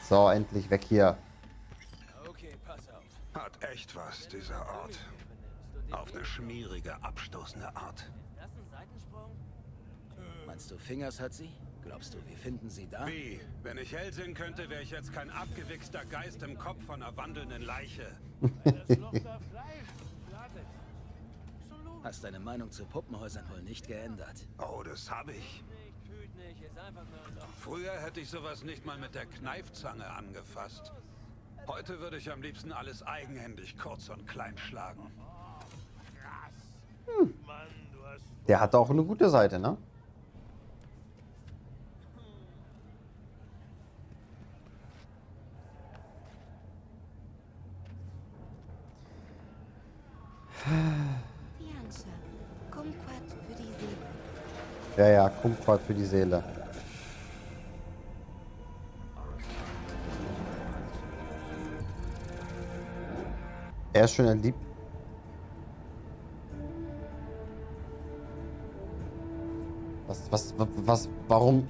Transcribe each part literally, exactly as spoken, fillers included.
So, endlich weg hier. Okay, pass auf. Hat echt was, dieser Ort. Auf eine schmierige, abstoßende Art. Das ein Seitensprung? Meinst du, Fingers hat sie? Glaubst du, wir finden sie da? Wie? Wenn ich Hellsinn könnte, wäre ich jetzt kein abgewichster Geist im Kopf von einer wandelnden Leiche. Das Loch da Fleisch. Wartet. Absolut. Hast deine Meinung zu Puppenhäusern wohl nicht geändert? Oh, das habe ich. Nicht, fühlt nicht, ist einfach nur ein Loch. Früher hätte ich sowas nicht mal mit der Kneifzange angefasst. Heute würde ich am liebsten alles eigenhändig kurz und klein schlagen. Hm. Mann, du hast Der hat auch eine gute Seite, ne? Fianza, Kumquat für die Seele. Ja, ja, Kumquat für die Seele. Er ist schon ein Lieb. Was, was, was, was, warum?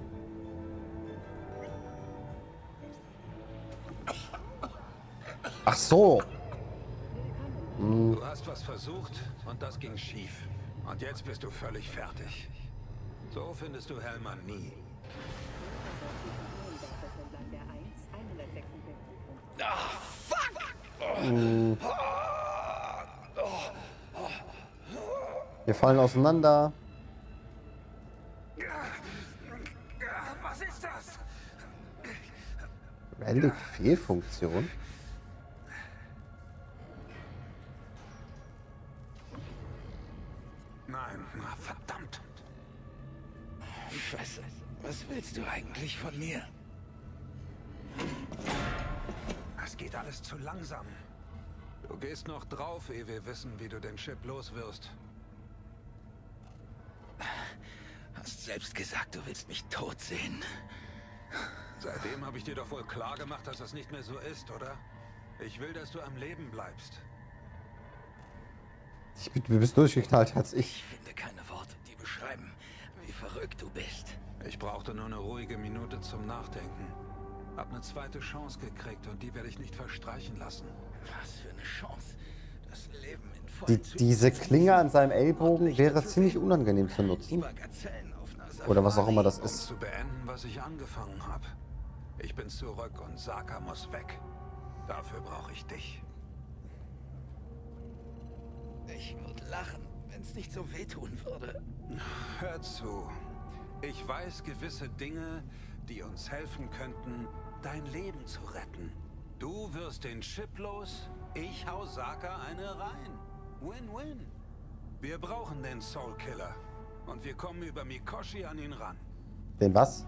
Ach so. Hm. Du hast was versucht und das ging schief. Und jetzt bist du völlig fertig. So findest du Hellmann nie. Hm. Wir fallen auseinander. Was ist das? Relic Fehlfunktion. Nein, na, verdammt. Scheiße. Was willst du eigentlich von mir? Es geht alles zu langsam. Du gehst noch drauf, ehe wir wissen, wie du den Chip los wirst. Hast selbst gesagt, du willst mich tot sehen. Seitdem habe ich dir doch wohl klar gemacht, dass das nicht mehr so ist, oder? Ich will, dass du am Leben bleibst. Ich bin, du bist durchgeknallt als ich. Ich finde keine Worte, die beschreiben, wie verrückt du bist. Ich brauchte nur eine ruhige Minute zum Nachdenken. Hab eine zweite Chance gekriegt und die werde ich nicht verstreichen lassen. Was für eine Chance. Das Leben in Die, vollen Zügen diese zu Klinge an genießen. seinem Ellbogen Ordentlicher wäre zu ziemlich werden. unangenehm zu nutzen. Lieber Gazellen auf einer Oder was auch immer das Um ist. zu beenden, was ich angefangen habe. Ich bin zurück und Saka muss weg. Dafür brauche ich dich. Ich würde lachen, wenn es nicht so wehtun würde. Hör zu. Ich weiß gewisse Dinge, die uns helfen könnten, dein Leben zu retten. Du wirst den Chip los, ich hau Saka eine rein. Win-win. Wir brauchen den Soul Killer. Und wir kommen über Mikoshi an ihn ran. Den was?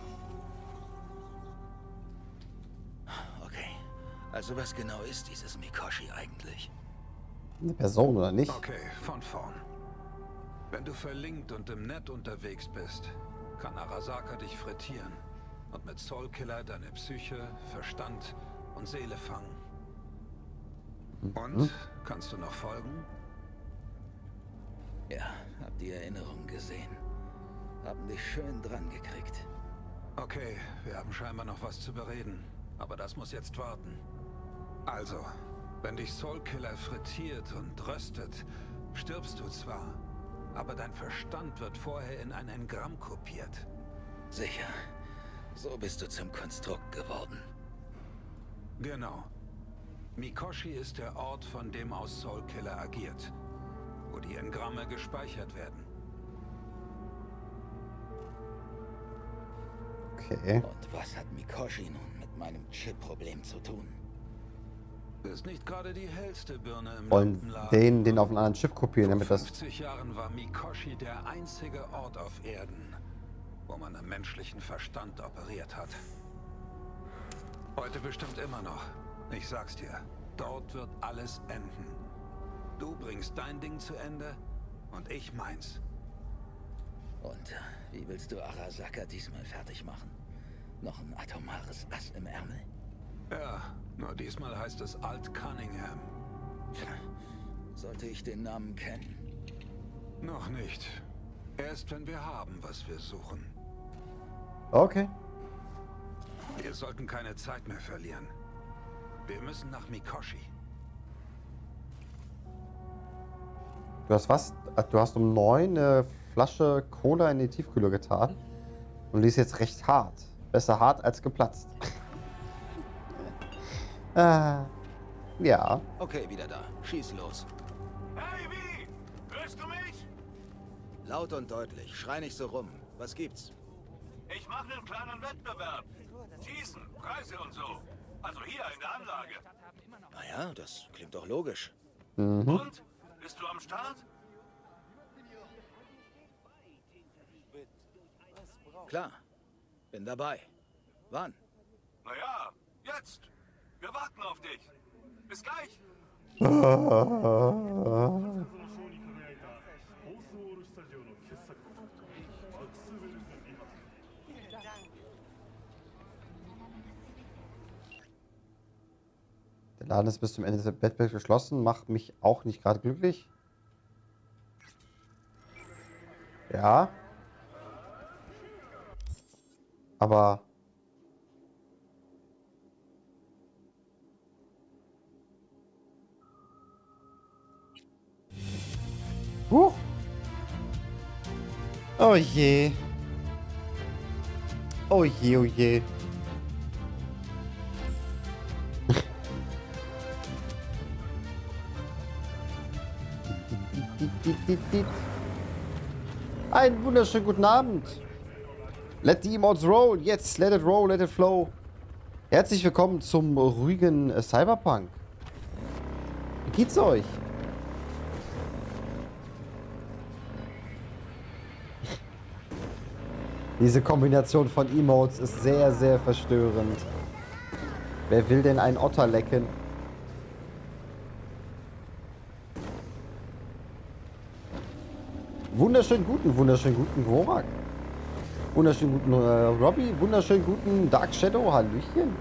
Okay, also was genau ist dieses Mikoshi eigentlich? Eine Person oder nicht? Okay, von vorn. Wenn du verlinkt und im Net unterwegs bist, kann Arasaka dich frittieren und mit Soul Killer deine Psyche, Verstand und Seele fangen. Und, kannst du noch folgen? Ja, hab die Erinnerung gesehen. Haben dich schön dran gekriegt. Okay, wir haben scheinbar noch was zu bereden, aber das muss jetzt warten. Also, wenn dich Soul Killer frittiert und röstet, stirbst du zwar, aber dein Verstand wird vorher in ein Engramm kopiert. Sicher. So bist du zum Konstrukt geworden. Genau. Mikoshi ist der Ort, von dem aus Soul Killer agiert, wo die Engramme gespeichert werden. Okay. Und was hat Mikoshi nun mit meinem Chip-Problem zu tun? Ist nicht gerade die hellste Birne im Wollen Lampenladen. den, den auf einen anderen Schiff kopieren, Vor damit das... fünfzig Jahren war Mikoshi der einzige Ort auf Erden, wo man am menschlichen Verstand operiert hat. Heute bestimmt immer noch. Ich sag's dir, dort wird alles enden. Du bringst dein Ding zu Ende und ich meins. Und äh, wie willst du Arasaka diesmal fertig machen? Noch ein atomares Ass im Ärmel? Ja, nur diesmal heißt es Alt Cunningham. Tja, sollte ich den Namen kennen? Noch nicht. Erst wenn wir haben, was wir suchen. Okay. Wir Wir sollten keine Zeit mehr verlieren. Wir müssen nach Mikoshi. Du hast was? Du hast um neun eine Flasche Cola in die Tiefkühler getan. Und die ist jetzt recht hart. Besser hart als geplatzt. ah, ja. Okay, wieder da. Schieß los. Hey, wie? Hörst du mich? Laut und deutlich. Schrei nicht so rum. Was gibt's? Ich mache einen kleinen Wettbewerb. Schießen, Preise und so. Also hier in der Anlage. Naja, das klingt doch logisch. Mhm. Und? Bist du am Start? Klar. Bin dabei. Wann? Naja, jetzt. Wir warten auf dich. Bis gleich. Der Laden ist bis zum Ende des Wettbewerbs geschlossen. Macht mich auch nicht gerade glücklich. Ja. Aber... Huch. Oh je. Oh je, oh je. Einen wunderschönen guten Abend. Let the emotes roll. Jetzt, let it roll, let it flow. Herzlich willkommen zum ruhigen äh, Cyberpunk. Wie geht's euch? Diese Kombination von Emotes ist sehr, sehr verstörend. Wer will denn einen Otter lecken? Wunderschönen guten, wunderschönen guten Gorak. Wunderschönen guten äh, Robbie. Wunderschönen guten Dark Shadow. Hallöchen.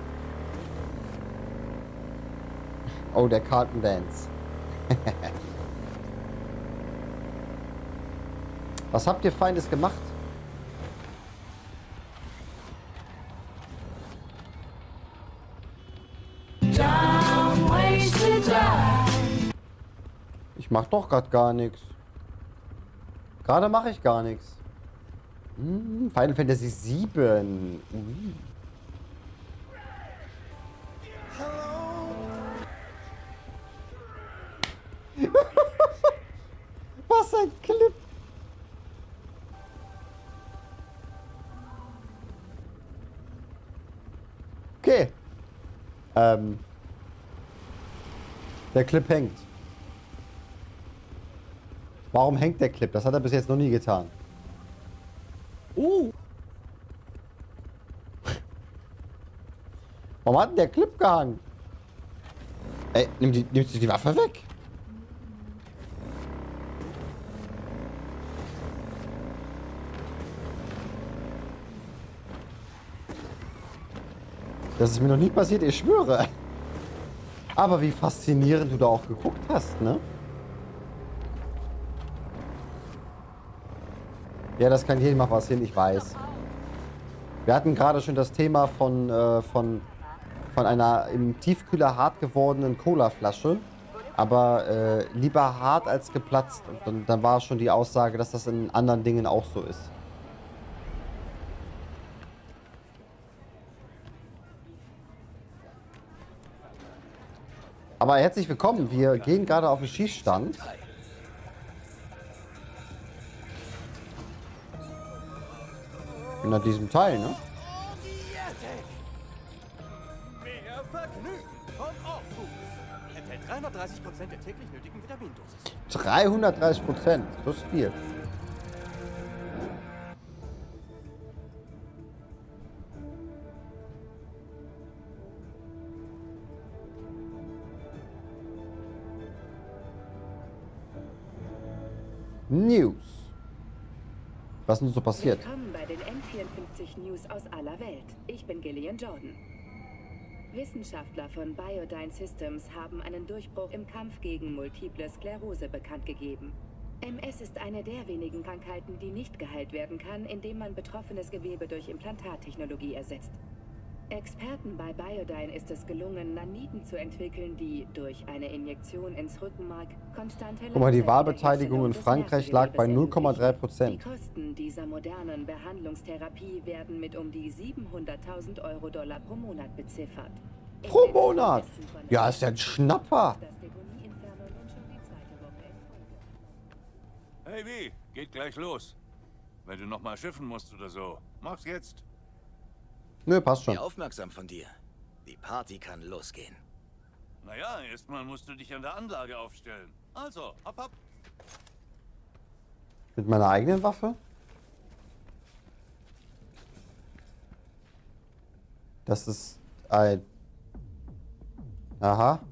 Oh, der Kartendance. Was habt ihr Feines gemacht? Ich mach doch grad gar nichts. Gerade mache ich gar nichts. Hm, Final Fantasy sieben. Ui. Was ein Clip. Okay. Ähm. Der Clip hängt. Warum hängt der Clip? Das hat er bis jetzt noch nie getan. Uh. Warum hat denn der Clip gehangen? Ey, nimm die, nimm die Waffe weg. Das ist mir noch nie passiert, ich schwöre. Aber wie faszinierend du da auch geguckt hast, ne? Ja, das kann jedem mal was hin, ich weiß. Wir hatten gerade schon das Thema von, äh, von, von einer im Tiefkühler hart gewordenen Colaflasche. Aber äh, lieber hart als geplatzt. Und dann, dann war schon die Aussage, dass das in anderen Dingen auch so ist. Aber herzlich willkommen. Wir gehen gerade auf den Schießstand. In diesem Teil, ne? Mehr Vergnügen von Orpheus. Enthält dreihundertdreißig Prozent der täglich nötigen Vitamindosis. dreihundertdreißig Prozent. Das ist viel. News. Was ist denn so passiert? Willkommen bei den N vierundfünfzig News aus aller Welt. Ich bin Gillian Jordan. Wissenschaftler von Biodyne Systems haben einen Durchbruch im Kampf gegen multiple Sklerose bekannt gegeben. M S ist eine der wenigen Krankheiten, die nicht geheilt werden kann, indem man betroffenes Gewebe durch Implantattechnologie ersetzt. Experten bei Biodyne ist es gelungen, Naniten zu entwickeln, die durch eine Injektion ins Rückenmark konstante Guck mal, die Wahlbeteiligung in Frankreich lag bei null Komma drei Prozent. Die Kosten dieser modernen Behandlungstherapie werden mit um die siebenhunderttausend Euro Dollar pro Monat beziffert. Pro Monat? Ja, ist ja ein Schnapper. Hey, wie? Geht gleich los. Wenn du noch mal schiffen musst oder so, mach's jetzt. Nö, passt schon. Wie aufmerksam von dir. Die Party kann losgehen. Naja, erstmal musst du dich an der Anlage aufstellen. Also, hopp, hopp. Mit meiner eigenen Waffe? Das ist ein... Aha.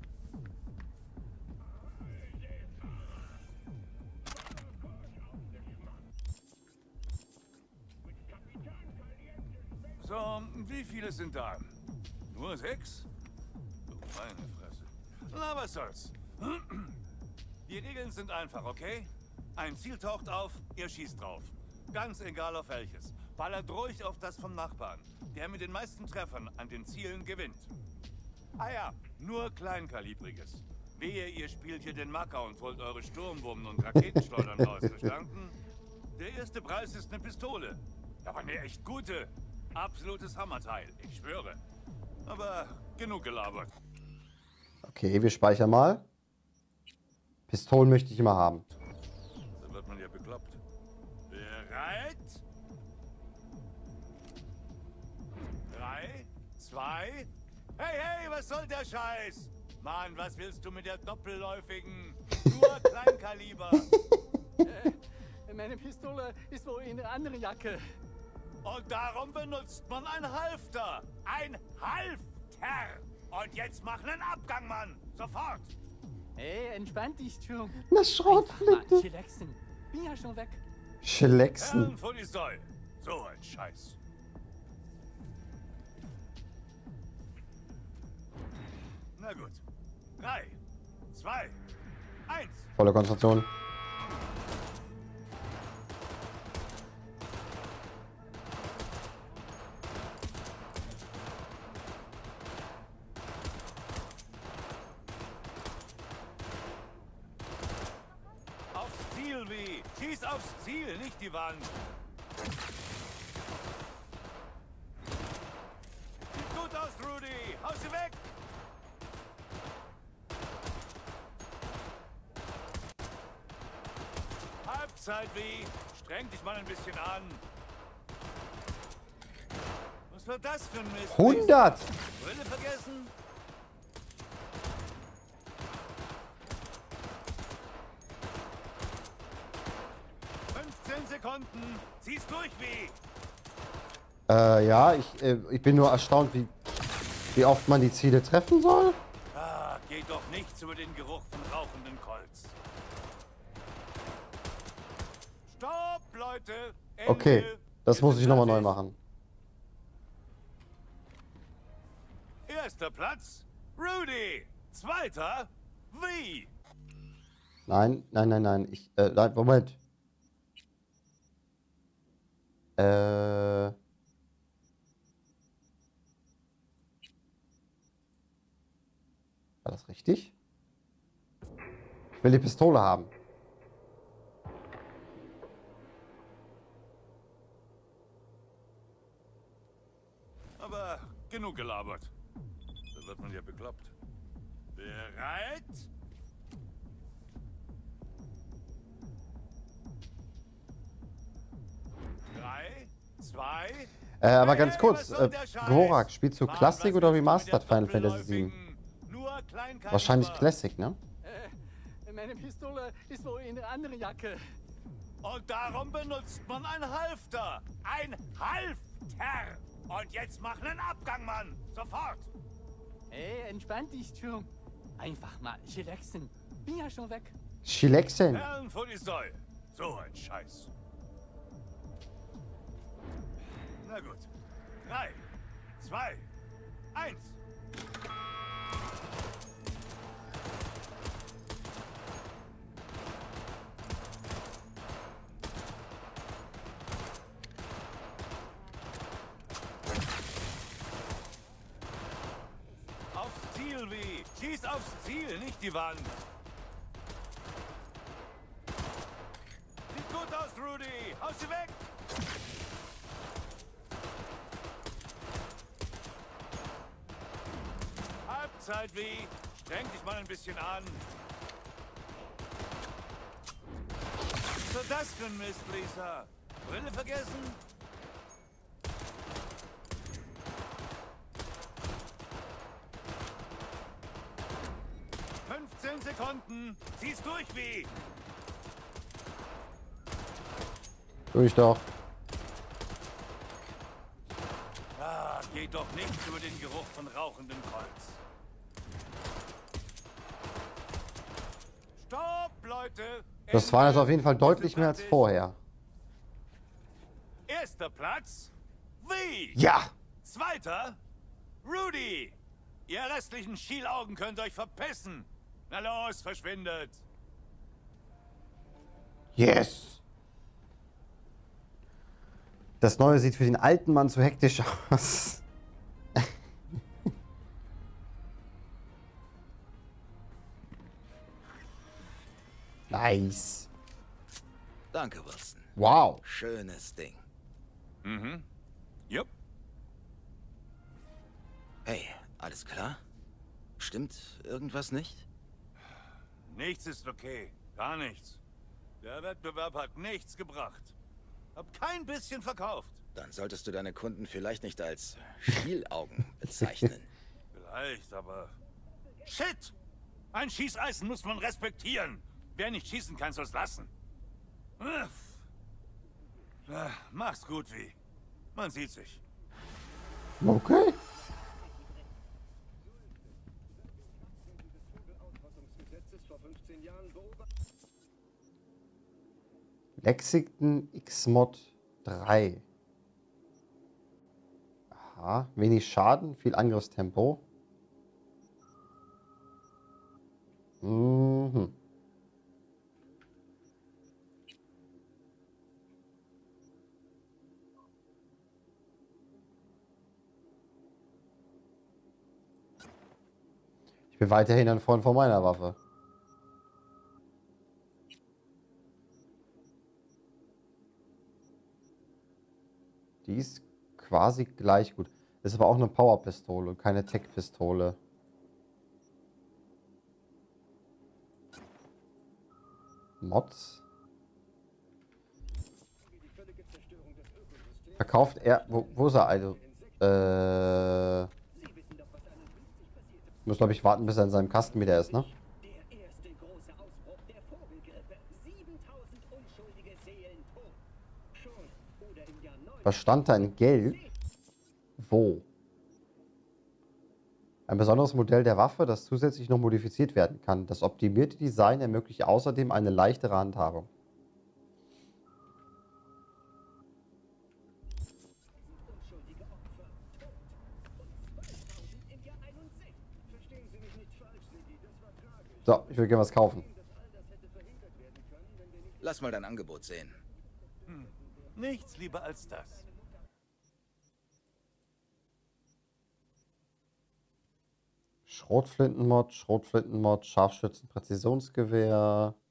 So, wie viele sind da? Nur sechs? Du meine Fresse. Na, was soll's. Die Regeln sind einfach, okay? Ein Ziel taucht auf, ihr schießt drauf. Ganz egal auf welches. Ballert ruhig auf das vom Nachbarn. Der mit den meisten Treffern an den Zielen gewinnt. Ah ja, nur Kleinkalibriges. Wehe, ihr spielt hier den Macker und holt eure Sturmwurmen und Raketenschleudern raus, verstanden? Der erste Preis ist eine Pistole. Aber eine echt gute. Absolutes Hammerteil, ich schwöre. Aber genug gelabert. Okay, wir speichern mal. Pistolen möchte ich immer haben. So wird man ja bekloppt. Bereit? Drei, zwei... Hey, hey, was soll der Scheiß? Mann, was willst du mit der doppelläufigen? Nur Kleinkaliber. äh, meine Pistole ist wohl in der anderen Jacke. Und darum benutzt man ein Halfter. Ein Halfter. Und jetzt mach einen Abgang, Mann. Sofort. Hey, entspann dich, Jung. Na, Schrotflinte. Chillaxen. Bin ja schon weg. Chillaxen. Herren vor die Säule. So ein Scheiß. Na gut. Drei, zwei, eins. Volle Konzentration. Aufs Ziel, wie? Schieß aufs Ziel, nicht die Wand. Sieht gut aus, Rudy. Hau sie weg. Halbzeit, wie? Streng dich mal ein bisschen an. Was war das für ein Mist? hundert! Brille vergessen? fünfzehn Sekunden. Zieh's durch, wie? Äh, ja, ich, äh, ich bin nur erstaunt, wie, wie oft man die Ziele treffen soll. Ah, geht doch nichts über den Geruch von rauchenden Colts. Stopp, Leute! Ende. Okay, das Wir muss sind ich nochmal neu fertig. machen. Erster Platz, Rudy. Zweiter, wie? Nein, nein, nein, nein. Ich, äh, nein, Moment. Äh. War das richtig? Ich will die Pistole haben. Aber genug gelabert. Da wird man ja bekloppt. Bereit? Drei, zwei... Äh, aber Hey, ganz hey, kurz, was soll äh, der Scheiß? Gvorak, spielst du Mann, Classic was oder willst du mit Remastered der Final Fantasy sieben? doppelläufigen? Nur Kleinkaliber. Wahrscheinlich Classic, ne? Äh, meine Pistole ist wohl in der anderen Jacke. Und darum benutzt man ein Halfter. Ein Halfter. Und jetzt mach einen Abgang, Mann. Sofort. Hey, entspann dich, Jung. Einfach mal chillaxen. Bin ja schon weg. Chillaxen. Herren vor die Säule. So ein Scheiß. Na gut. Drei, zwei, eins. Sylvie! Schieß aufs Ziel, nicht die Wand! Sieht gut aus, Rudy! Hau sie weg! Halbzeit, wie? Streng dich mal ein bisschen an. Was ist das für ein Mist, Lisa? Brille vergessen? fünfzehn Sekunden. Zieh's durch, wie? Durch doch. Ah, geht doch nichts über den Geruch von rauchendem Holz. Stopp, Leute! Das war jetzt auf jeden Fall deutlich mehr als vorher. Erster Platz. Wie? Ja! Zweiter. Rudy. Ihr restlichen Schielaugen könnt euch verpissen. Na los, verschwindet. Yes! Das Neue sieht für den alten Mann zu hektisch aus. Nice. Danke, Wilson. Wow. Schönes Ding. Mhm. Jupp. Hey, alles klar? Stimmt irgendwas nicht? Nichts ist okay. Gar nichts. Der Wettbewerb hat nichts gebracht. Hab kein bisschen verkauft. Dann solltest du deine Kunden vielleicht nicht als Schielaugen bezeichnen. Vielleicht, aber... Shit! Ein Schießeisen muss man respektieren. Wer nicht schießen kann, soll's lassen. Ach, mach's gut, wie. Man sieht sich. Okay. Lexington X-Mod drei. Aha, wenig Schaden, viel Angriffstempo. Mhm. Ich bin weiterhin ein Freund von meiner Waffe. Die ist quasi gleich gut. Ist aber auch eine Powerpistole, keine Tech-Pistole. Mods. Verkauft er... Wo, wo ist er also? Äh... Muss, glaube ich, warten, bis er in seinem Kasten wieder ist, ne? Was stand da in Gelb? Wo? Ein besonderes Modell der Waffe, das zusätzlich noch modifiziert werden kann. Das optimierte Design ermöglicht außerdem eine leichtere Handhabung. So, ich würde gerne was kaufen. Lass mal dein Angebot sehen. Hm. Nichts lieber als das. Schrotflintenmod, Schrotflintenmod, Scharfschützen-Präzisionsgewehr.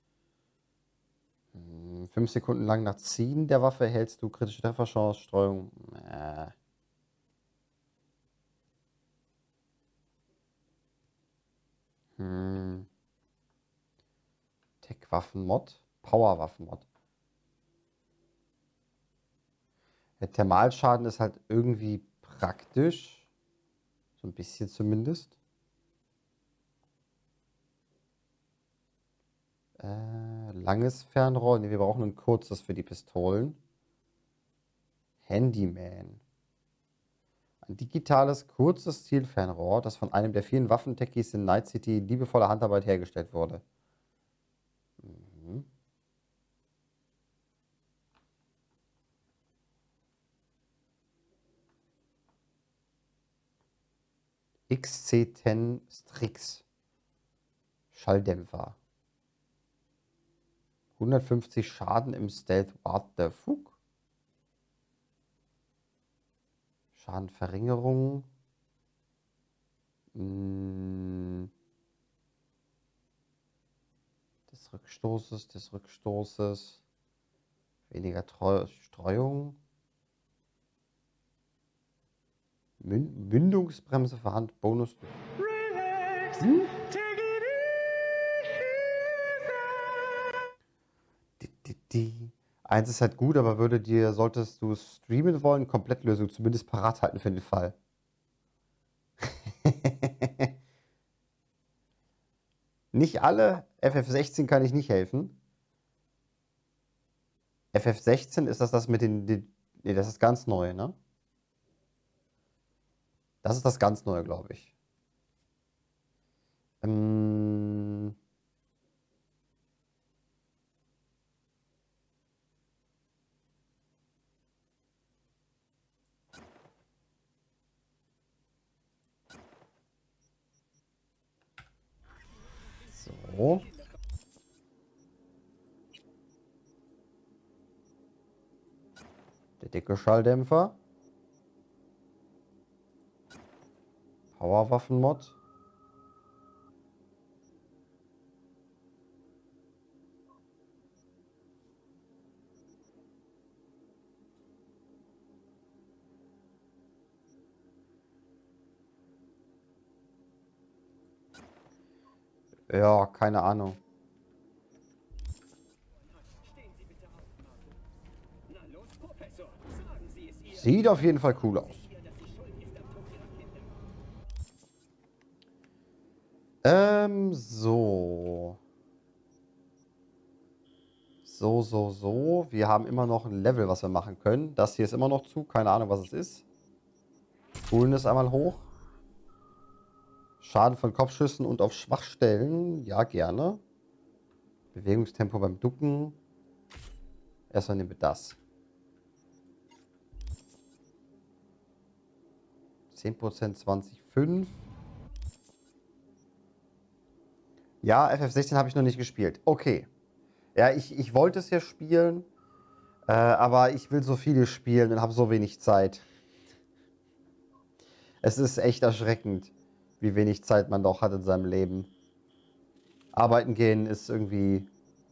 Hm, fünf Sekunden lang nach Ziehen der Waffe erhältst du kritische Trefferchance, Streuung. Äh. Hm. Tech-Waffen-Mod, Power-Waffen-Mod. Der Thermalschaden ist halt irgendwie praktisch. So ein bisschen zumindest. Äh, langes Fernrohr. Ne, wir brauchen ein kurzes für die Pistolen. Handyman. Ein digitales, kurzes Zielfernrohr, das von einem der vielen Waffentechies in Night City liebevoller Handarbeit hergestellt wurde. Mhm. X C zehn Strix. Schalldämpfer. hundertfünfzig Schaden im Stealth. What the fuck? Schadenverringerung. Mm. Des Rückstoßes, des Rückstoßes. Weniger Treu Streuung. Mün Mündungsbremse für Hand, Bonus. Hm? Die, die, die. Eins ist halt gut, aber würde dir, solltest du streamen wollen, Komplettlösung zumindest parat halten für den Fall. Nicht alle. F F sechzehn kann ich nicht helfen. F F sechzehn ist das das mit den, den... Nee, das ist ganz neu, ne? Das ist das ganz neue, glaube ich. Ähm... So. Der dicke Schalldämpfer. Powerwaffen-Mod. Ja, keine Ahnung. Sieht auf jeden Fall cool aus. Ähm, so. So, so, so. Wir haben immer noch ein Level, was wir machen können. Das hier ist immer noch zu. Keine Ahnung, was es ist. Spulen ist einmal hoch. Schaden von Kopfschüssen und auf Schwachstellen. Ja, gerne. Bewegungstempo beim Ducken. Erstmal nehmen wir das. zehn Prozent, zwanzig Komma fünf. Ja, F F sechzehn habe ich noch nicht gespielt. Okay. Ja, ich, ich wollte es ja spielen, äh, aber ich will so viele spielen und habe so wenig Zeit. Es ist echt erschreckend, wie wenig Zeit man doch hat in seinem Leben. Arbeiten gehen ist irgendwie...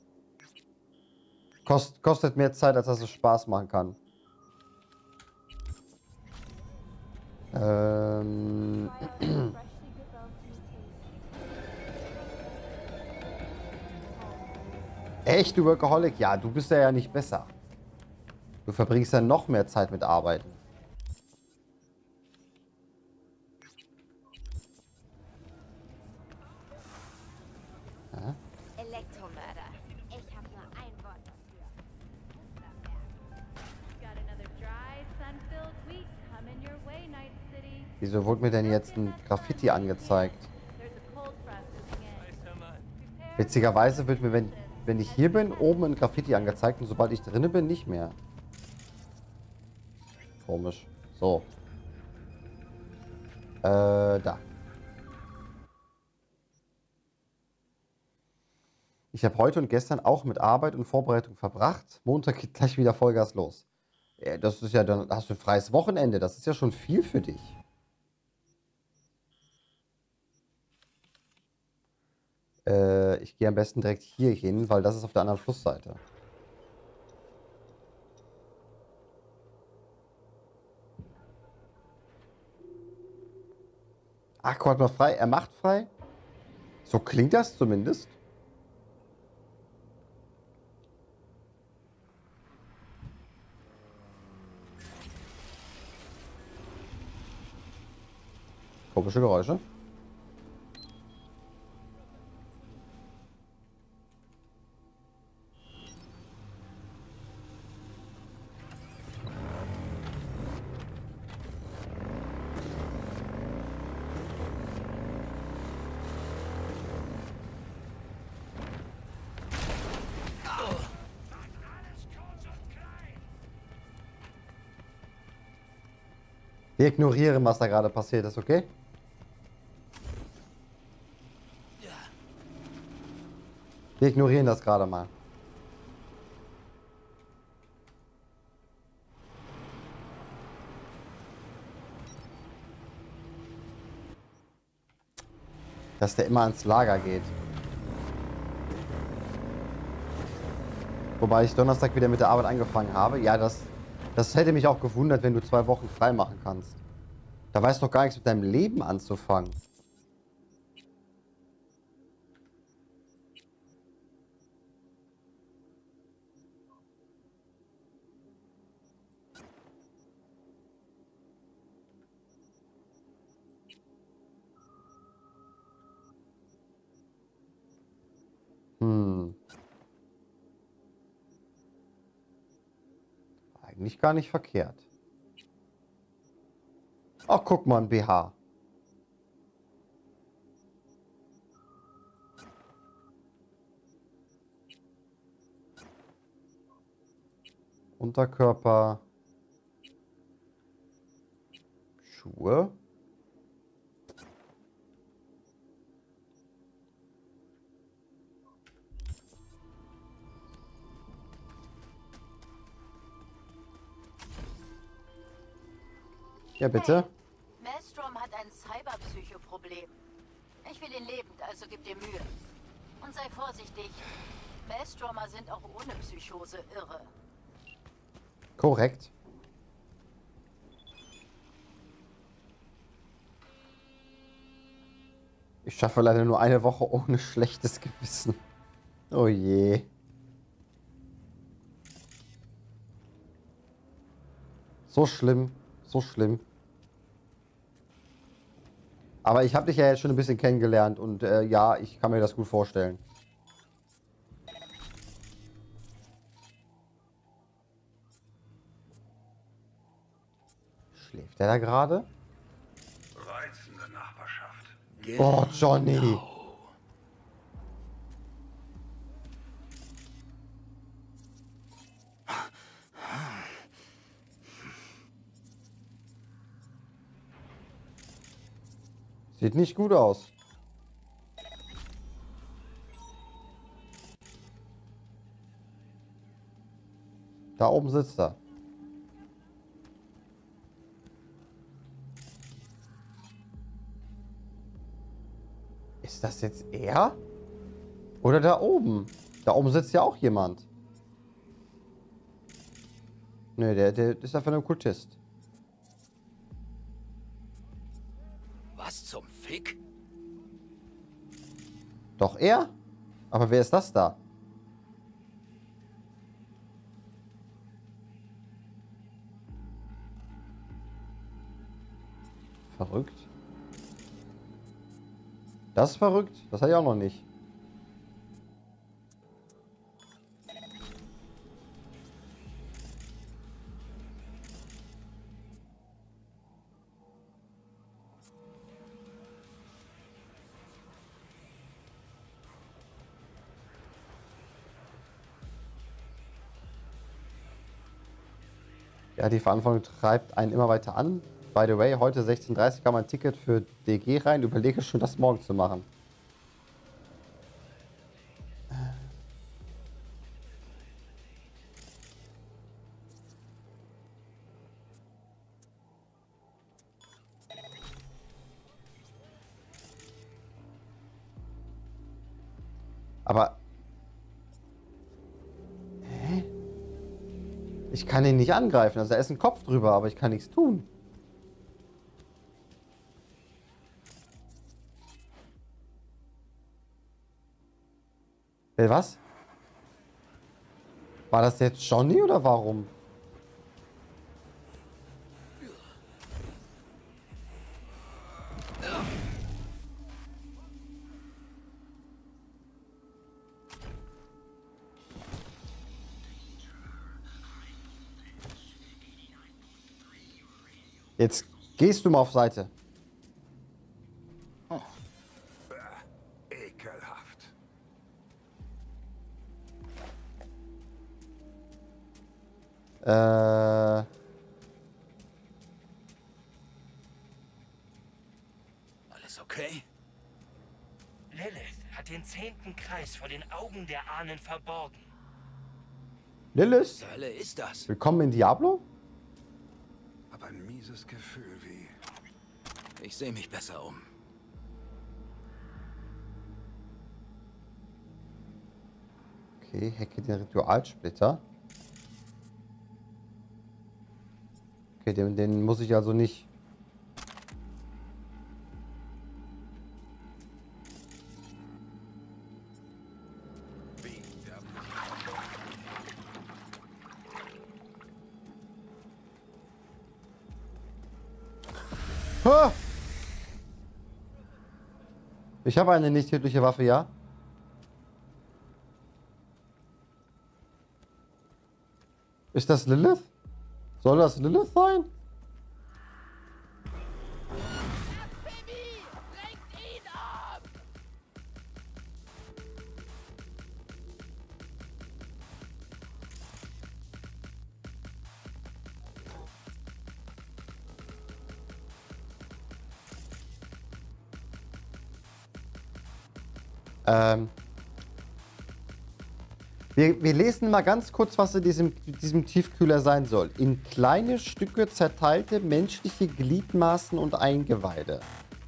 Kost, kostet mehr Zeit, als dass es Spaß machen kann. Ähm... Echt, du Workaholic? Ja, du bist ja, ja nicht besser. Du verbringst ja noch mehr Zeit mit Arbeiten. Ja? Elektromörder. Ich habe nur ein Wort dafür. Wieso wurde mir denn jetzt ein Graffiti angezeigt? Witzigerweise wird mir, wenn, wenn ich hier bin, oben ein Graffiti angezeigt und sobald ich drinne bin, nicht mehr. Komisch. So. Äh, da. Ich habe heute und gestern auch mit Arbeit und Vorbereitung verbracht. Montag geht gleich wieder Vollgas los. Ja, das ist ja, dann hast du ein freies Wochenende. Das ist ja schon viel für dich. Äh, ich gehe am besten direkt hier hin, weil das ist auf der anderen Flussseite. Ach, Gott, mal frei. Er macht frei. So klingt das zumindest. Komische Geräusche. Wir ignorieren, was da gerade passiert ist, okay? Wir ignorieren das gerade mal. Dass der immer ans Lager geht. Wobei ich Donnerstag wieder mit der Arbeit angefangen habe. Ja, das, das hätte mich auch gewundert, wenn du zwei Wochen frei machen kannst. Da weißt du doch gar nichts mit deinem Leben anzufangen. Hm. Eigentlich gar nicht verkehrt. Ach, guck mal, ein B H. Unterkörper. Schuhe. Ja, bitte. Maelstrom hat ein Cyberpsychoproblem. Ich will ihn lebend, also gib dir Mühe. Und sei vorsichtig. Maelstromer sind auch ohne Psychose irre. Korrekt. Ich schaffe leider nur eine Woche ohne schlechtes Gewissen. Oh je. So schlimm. So schlimm. Aber ich habe dich ja jetzt schon ein bisschen kennengelernt und äh, ja, ich kann mir das gut vorstellen. Schläft der da gerade? Reizende Nachbarschaft. Oh, Johnny. Sieht nicht gut aus. Da oben sitzt er. Ist das jetzt er? Oder da oben? Da oben sitzt ja auch jemand. Nö, der, der ist einfach nur ein Kultist. Was zum Fick? Doch er? Aber wer ist das da? Verrückt. Das ist verrückt. Das hatte ich auch noch nicht. Ja, die Verantwortung treibt einen immer weiter an. By the way, heute sechzehn Uhr dreißig kam ein Ticket für D G rein. Überlege schon, das morgen zu machen. Aber... Hä? Ich kann ihn nicht angreifen. Also da ist ein Kopf drüber, aber ich kann nichts tun. Wer was? War das jetzt Johnny oder warum? Jetzt gehst du mal auf Seite. Oh. Ekelhaft. Äh. Alles okay? Lilith hat den zehnten Kreis vor den Augen der Ahnen verborgen. Lilith? Was zur Hölle ist das? Willkommen in Diablo? Aber ein mieses Gefühl wie... Ich sehe mich besser um. Okay, hacke den Ritualsplitter. Okay, den, den muss ich also nicht... Ah! Ich habe eine nicht tödliche Waffe, ja? Ist das Lilith? Soll das Lilith sein? Ähm... Wir, wir lesen mal ganz kurz, was in diesem, diesem Tiefkühler sein soll. In kleine Stücke zerteilte menschliche Gliedmaßen und Eingeweide.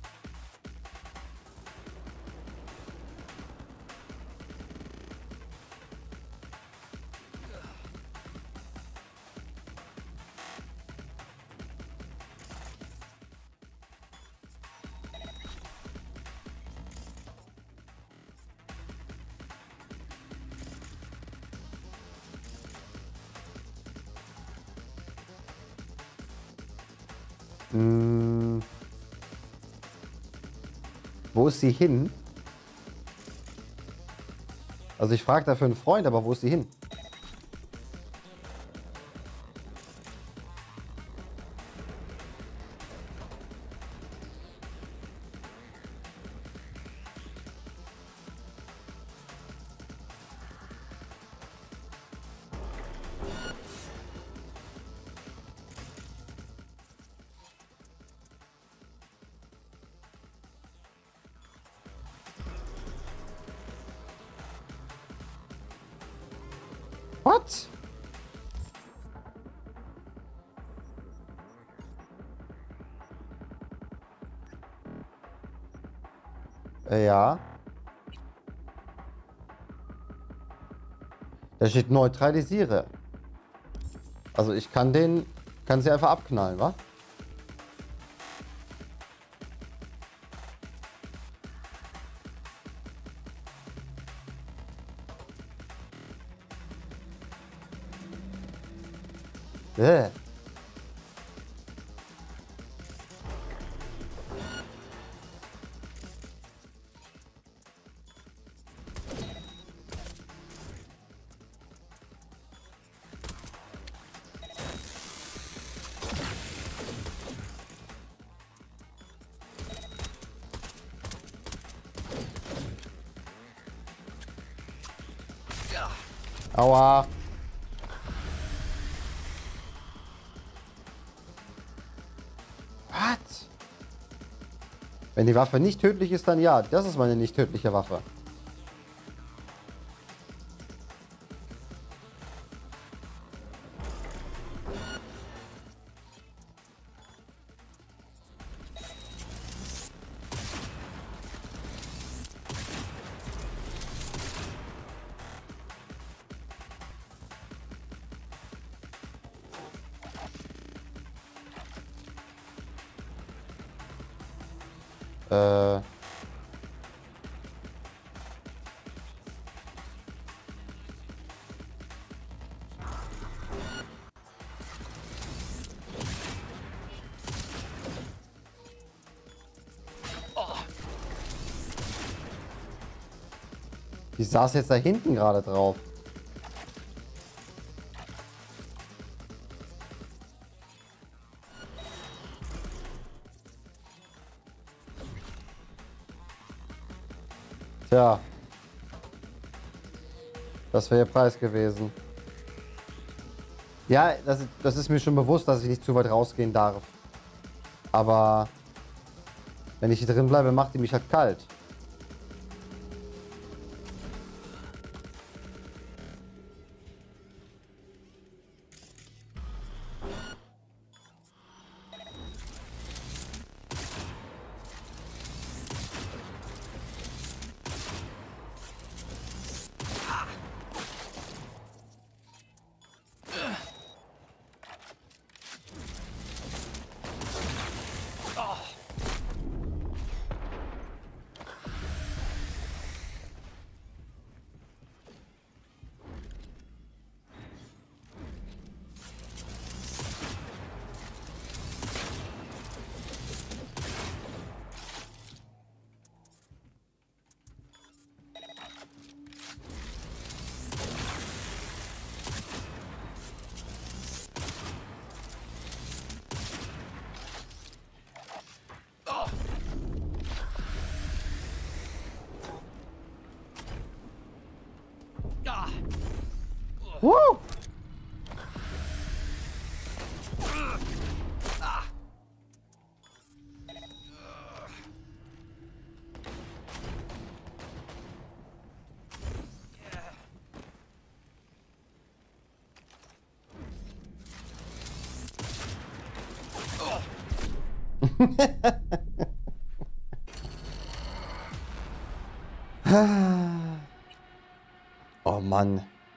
Hm. Wo ist sie hin? Also ich frage dafür einen Freund, aber wo ist sie hin? What? Äh, ja. Da steht neutralisiere. Also ich kann den, kann sie einfach abknallen, wa? Äh. Aua. Was? Wenn die Waffe nicht tödlich ist, dann ja. Das ist meine nicht tödliche Waffe. Äh. Die saß jetzt da hinten gerade drauf. Tja. Das wäre ihr Preis gewesen. Ja, das, das ist mir schon bewusst, dass ich nicht zu weit rausgehen darf. Aber wenn ich hier drin bleibe, macht die mich halt kalt. Woo! Oh Mann.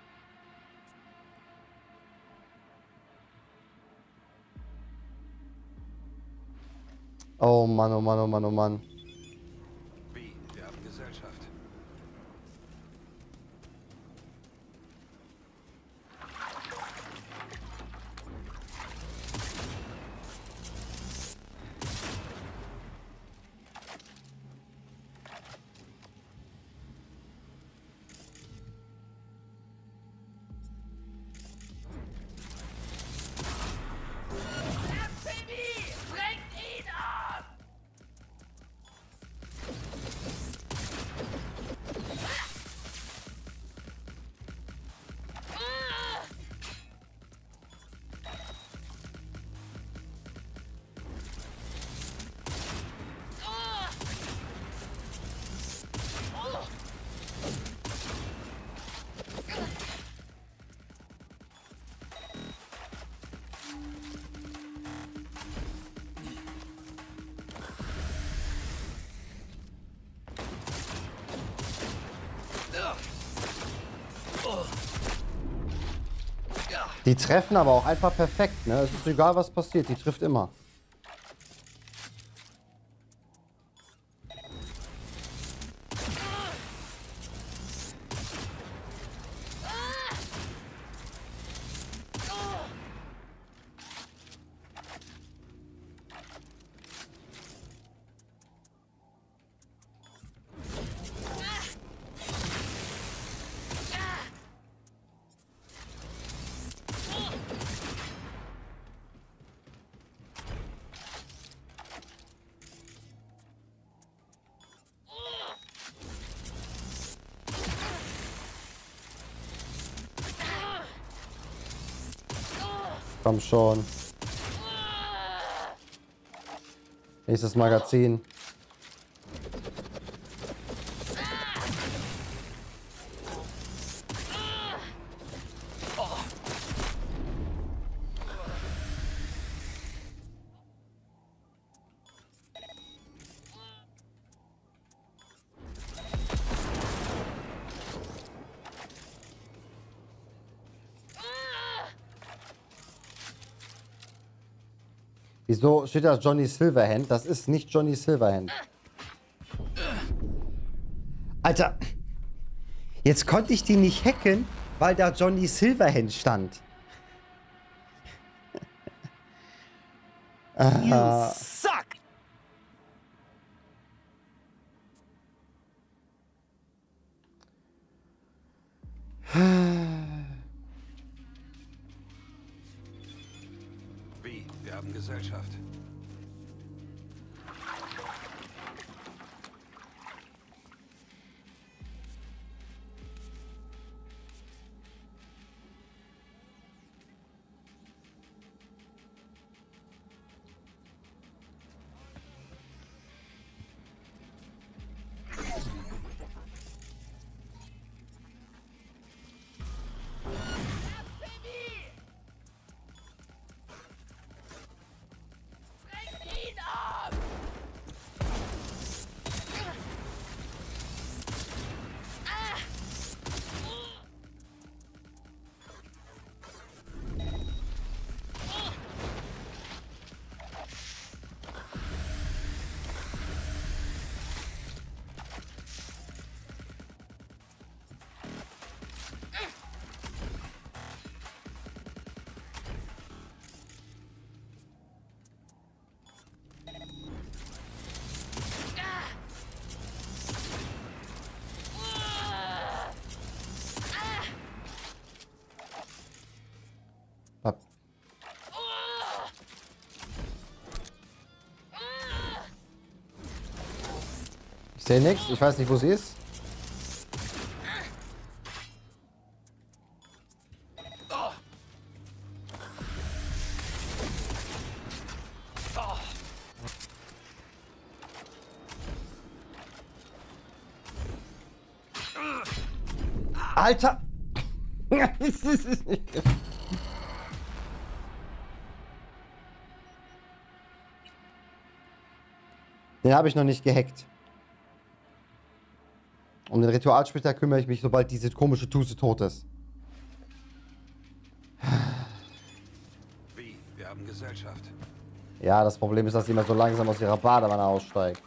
Oh Mann, oh Mann, oh Mann, oh Mann. Wie? Wir haben Gesellschaft. Die treffen aber auch einfach perfekt, ne? Es ist egal, was passiert, die trifft immer. Komm schon. Nächstes Magazin. Wieso steht da Johnny Silverhand? Das ist nicht Johnny Silverhand. Alter, jetzt konnte ich die nicht hacken, weil da Johnny Silverhand stand. You suck! Wie? Wir haben Gesellschaft. Ich sehe nichts, ich weiß nicht, wo sie ist. Alter! Den habe ich noch nicht gehackt. Um den Ritualsplitter kümmere ich mich, sobald diese komische Tuse tot ist. Wie? Wir haben Gesellschaft. Ja, das Problem ist, dass sie immer so langsam aus ihrer Badewanne aussteigt.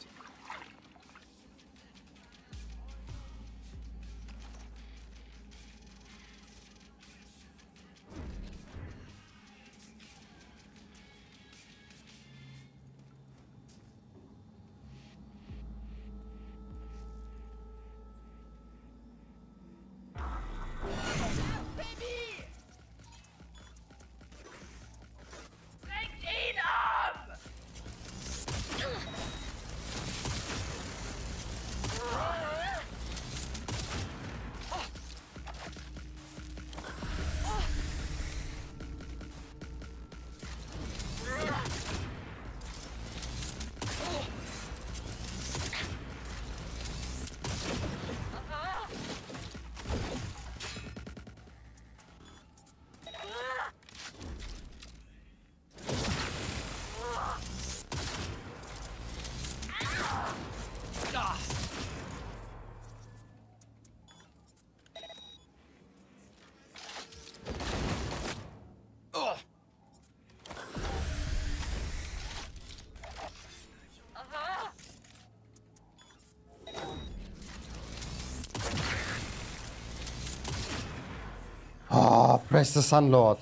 Oh, praise the Sun Lord.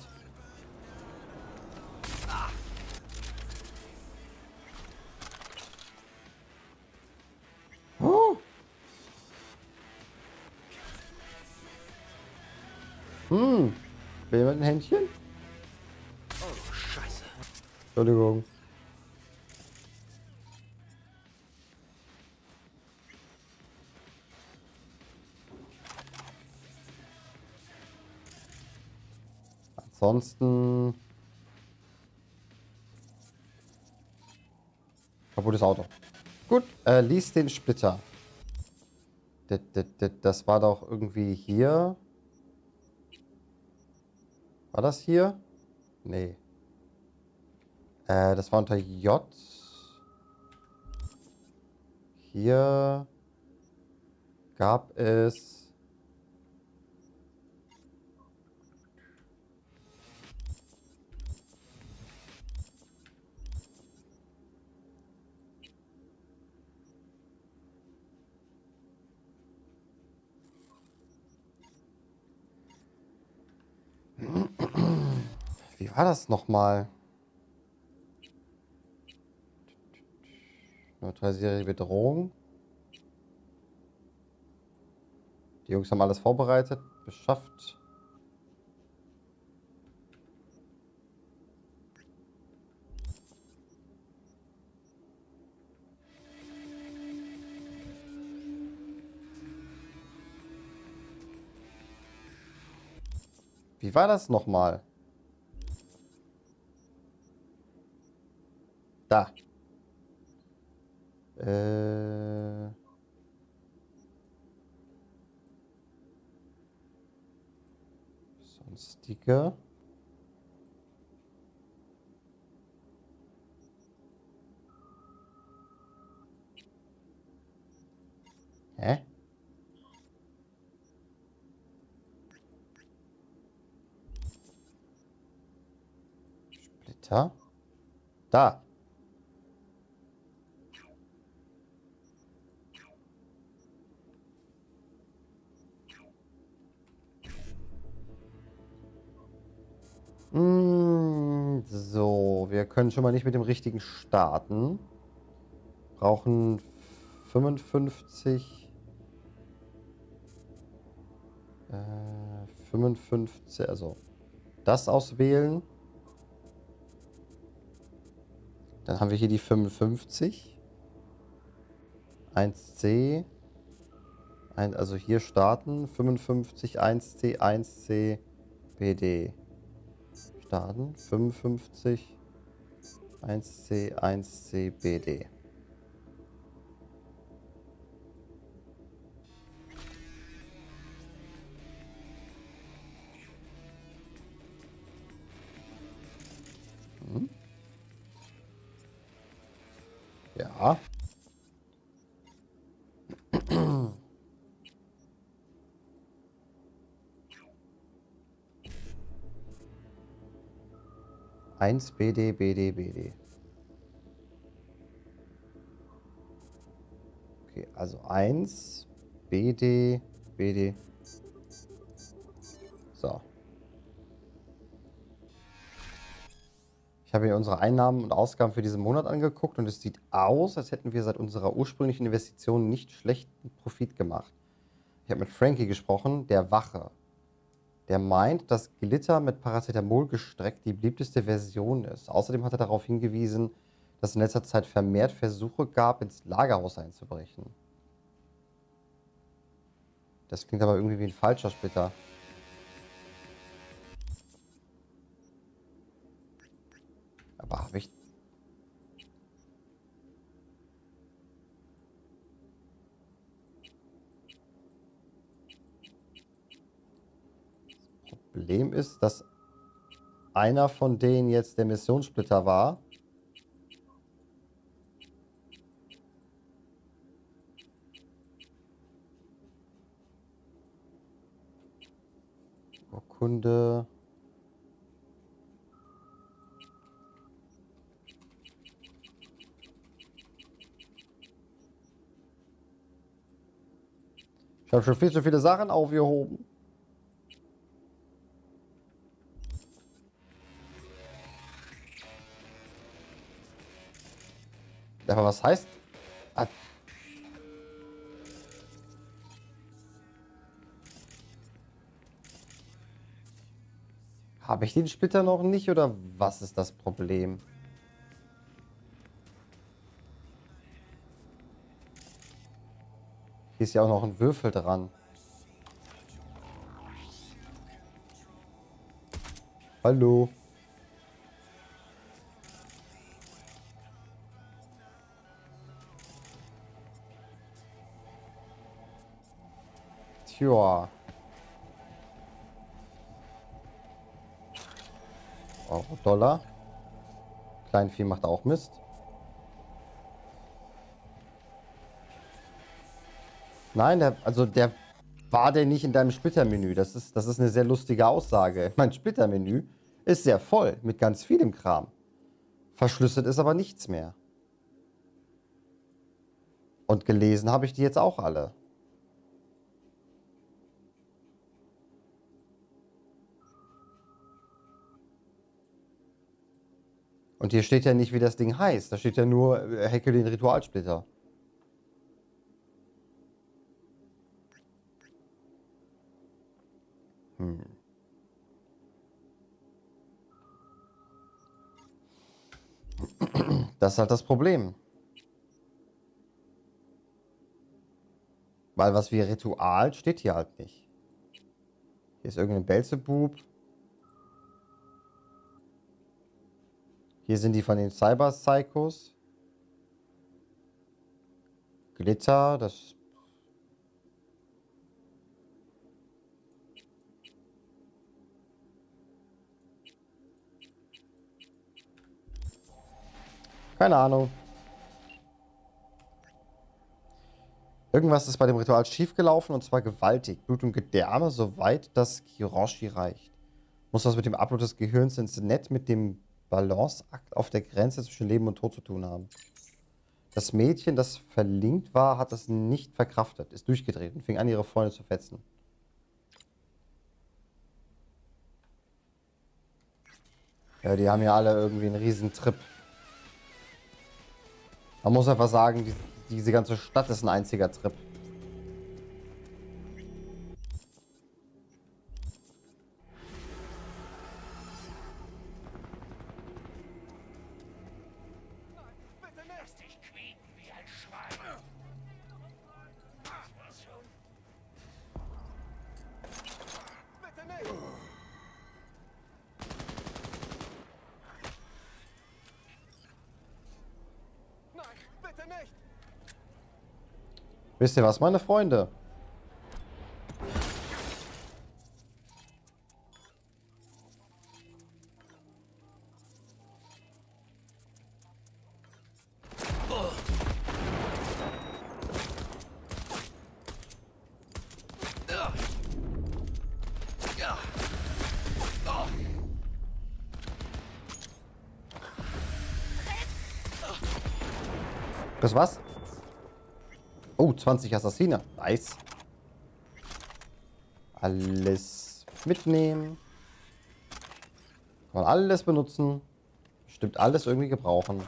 Oh. Hm. Will jemand ein Händchen? Oh, Scheiße. Entschuldigung. Ansonsten... Kaputtes Auto. Gut, äh, lies den Splitter. Das, das, das, das war doch irgendwie hier. War das hier? Nee. Äh, das war unter J. Hier gab es... Wie war das nochmal? Neutralisiere die Bedrohung. Die Jungs haben alles vorbereitet, beschafft. Wie war das nochmal? Da. Äh... Sonstige. Hä? Splitter? Da. Mm, so, wir können schon mal nicht mit dem richtigen starten. Brauchen fünfundfünfzig. Äh, fünfundfünfzig, also das auswählen. Dann haben wir hier die fünfundfünfzig. eins C. Ein, also hier starten. fünfundfünfzig, eins C, eins C, B D. Starten. fünfundfünfzig, eins C, eins C, B D. Ja. eins B D, B D, B D. Okay, also eins B D, B D. So. Ich habe mir unsere Einnahmen und Ausgaben für diesen Monat angeguckt und es sieht aus, als hätten wir seit unserer ursprünglichen Investition nicht schlechten Profit gemacht. Ich habe mit Frankie gesprochen, der Wache. Der meint, dass Glitter mit Paracetamol gestreckt die beliebteste Version ist. Außerdem hat er darauf hingewiesen, dass es in letzter Zeit vermehrt Versuche gab, ins Lagerhaus einzubrechen. Das klingt aber irgendwie wie ein falscher Splitter. Aber habe ich... Das Problem ist, dass einer von denen jetzt der Missionssplitter war. Urkunde... Ich habe schon viel zu viele Sachen aufgehoben. Aber was heißt... Ah. Habe ich den Splitter noch nicht oder was ist das Problem? Hier ist ja auch noch ein Würfel dran. Hallo. Tja. Euro, Dollar. Kleinvieh macht auch Mist. Nein, der, also der war der nicht in deinem Splittermenü. Das ist, das ist eine sehr lustige Aussage. Mein Splittermenü ist sehr voll mit ganz vielem Kram. Verschlüsselt ist aber nichts mehr. Und gelesen habe ich die jetzt auch alle. Und hier steht ja nicht, wie das Ding heißt. Da steht ja nur, äh, hacke den Ritualsplitter. Hm. Das ist halt das Problem. Weil was wie Ritual steht hier halt nicht. Hier ist irgendein Belzebub. Hier sind die von den Cyber Psychos. Glitter, das... Keine Ahnung. Irgendwas ist bei dem Ritual schiefgelaufen und zwar gewaltig. Blut und Gedärme, soweit das Kiroshi reicht. Muss was mit dem Upload des Gehirns ins Netz mit dem Balanceakt auf der Grenze zwischen Leben und Tod zu tun haben. Das Mädchen, das verlinkt war, hat das nicht verkraftet, ist durchgedreht und fing an, ihre Freunde zu fetzen. Ja, die haben ja alle irgendwie einen riesen Trip. Man muss einfach sagen, die, diese ganze Stadt ist ein einziger Trip. Wisst ihr was, meine Freunde? Das was? Oh, zwanzig Assassine. Nice. Alles mitnehmen. Kann man alles benutzen. Bestimmt alles irgendwie gebrauchen.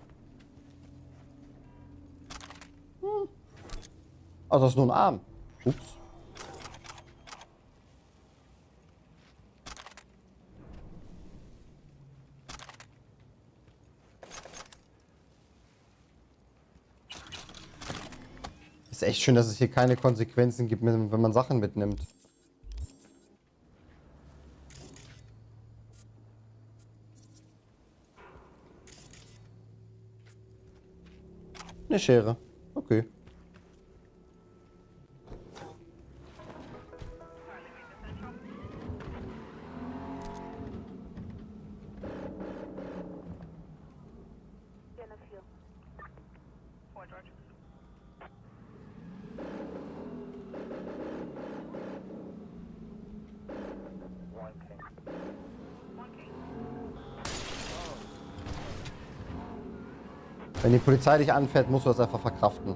Hm. Oh, das ist nur ein Arm. Ups. Ist echt schön, dass es hier keine Konsequenzen gibt, wenn man Sachen mitnimmt. Eine Schere. Okay. Wenn die Polizei dich anfährt, musst du das einfach verkraften.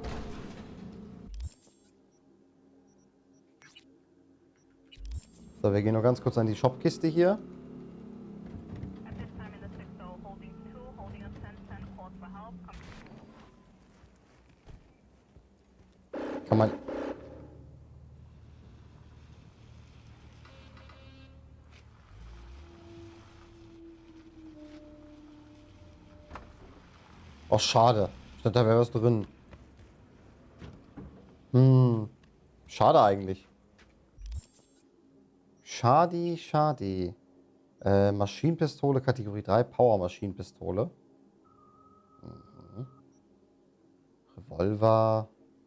So, wir gehen nur ganz kurz an die Shopkiste hier. Kann man... Oh, schade. Ich dachte, da wäre was drin. Hm. Schade eigentlich. Schade, schade. Äh, Maschinenpistole, Kategorie drei, Power-Maschinenpistole. Mhm. Revolver.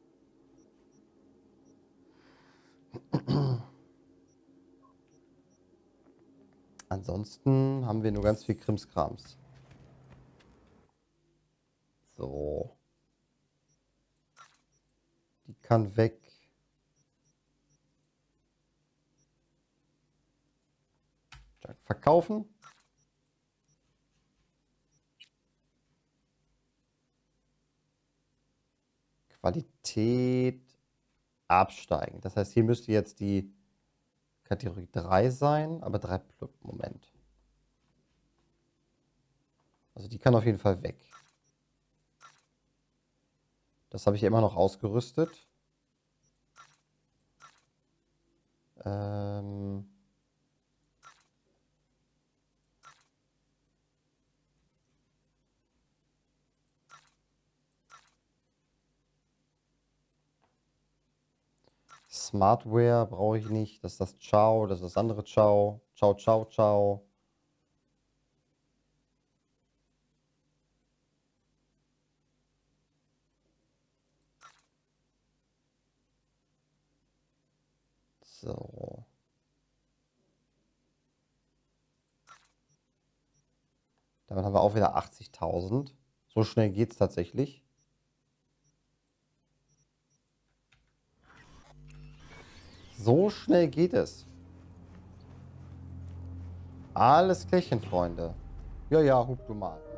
Ansonsten haben wir nur ganz viel Krimskrams. So. Die kann weg. Verkaufen. Qualität absteigen. Das heißt, hier müsste jetzt die Kategorie drei sein, aber drei plus. Moment. Also die kann auf jeden Fall weg. Das habe ich immer noch ausgerüstet. Ähm... Smartware brauche ich nicht. Das ist das Ciao, das ist das andere Ciao. Ciao, ciao, ciao. So. Damit haben wir auch wieder achtzigtausend. So schnell geht es tatsächlich. So schnell geht es. Alles klärchen, Freunde. Ja, ja, hub du mal.